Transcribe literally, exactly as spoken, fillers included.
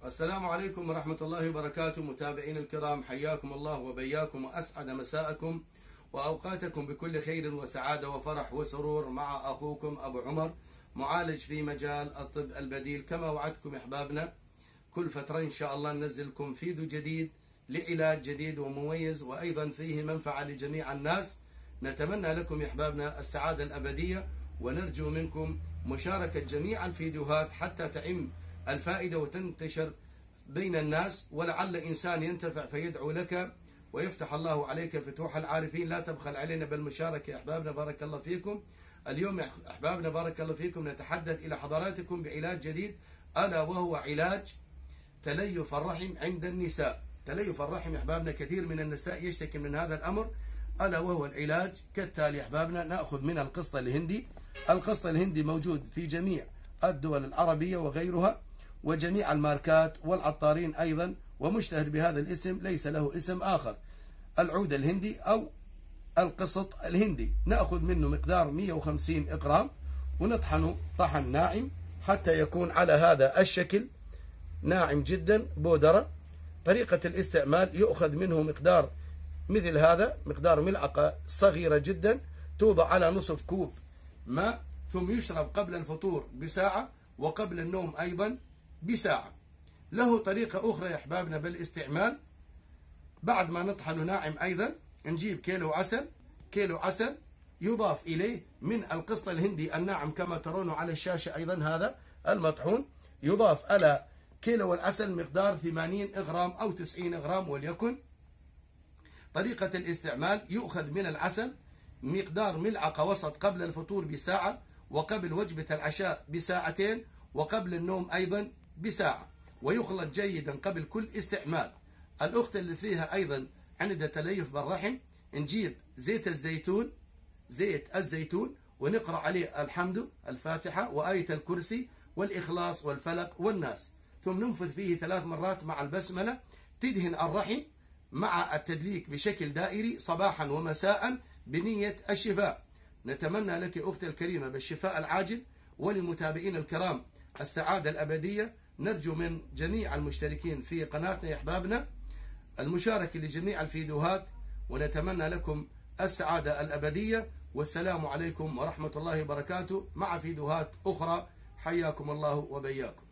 السلام عليكم ورحمة الله وبركاته. متابعين الكرام، حياكم الله وبياكم وأسعد مساءكم وأوقاتكم بكل خير وسعادة وفرح وسرور مع أخوكم أبو عمر، معالج في مجال الطب البديل. كما وعدتكم يا أحبابنا، كل فترة إن شاء الله ننزلكم فيديو جديد لعلاج جديد ومميز، وأيضا فيه منفعة لجميع الناس. نتمنى لكم يا أحبابنا السعادة الأبدية، ونرجو منكم مشاركة جميع الفيديوهات حتى تعم الفائدة وتنتشر بين الناس، ولعل إنسان ينتفع فيدعو لك ويفتح الله عليك فتوح العارفين. لا تبخل علينا بالمشاركة يا أحبابنا، بارك الله فيكم. اليوم يا أحبابنا بارك الله فيكم نتحدث إلى حضراتكم بعلاج جديد، ألا وهو علاج تليف الرحم عند النساء. تليف الرحم يا أحبابنا، كثير من النساء يشتكي من هذا الأمر، ألا وهو العلاج كالتالي يا أحبابنا. نأخذ من القسط الهندي. القسط الهندي موجود في جميع الدول العربية وغيرها، وجميع الماركات والعطارين أيضا، ومشتهر بهذا الاسم، ليس له اسم آخر. العود الهندي أو القسط الهندي، نأخذ منه مقدار مئة وخمسين جرام ونطحنه طحن ناعم حتى يكون على هذا الشكل، ناعم جدا بودرة. طريقة الاستعمال: يؤخذ منه مقدار مثل هذا، مقدار ملعقة صغيرة جدا، توضع على نصف كوب ماء، ثم يشرب قبل الفطور بساعة وقبل النوم أيضا بساعة. له طريقة أخرى يا أحبابنا بالاستعمال: بعد ما نطحنه ناعم أيضا نجيب كيلو عسل، كيلو عسل يضاف إليه من القسط الهندي الناعم كما ترونه على الشاشة أيضا، هذا المطحون يضاف على كيلو العسل مقدار ثمانين جرام أو تسعين جرام وليكن. طريقة الاستعمال: يؤخذ من العسل مقدار ملعقة وسط قبل الفطور بساعة، وقبل وجبة العشاء بساعتين، وقبل النوم أيضا بساعة، ويخلط جيدا قبل كل استعمال. الأخت اللي فيها أيضا عندها تليف بالرحم، نجيب زيت الزيتون، زيت الزيتون ونقرأ عليه الحمد، الفاتحة وآية الكرسي والإخلاص والفلق والناس، ثم ننفذ فيه ثلاث مرات مع البسملة. تدهن الرحم مع التدليك بشكل دائري صباحا ومساء بنية الشفاء. نتمنى لك أختي الكريمة بالشفاء العاجل، ولمتابعين الكرام السعادة الأبدية. نرجو من جميع المشتركين في قناتنا يا أحبابنا المشاركة لجميع الفيديوهات، ونتمنى لكم السعادة الأبدية. والسلام عليكم ورحمة الله وبركاته، مع فيديوهات أخرى. حياكم الله وبياكم.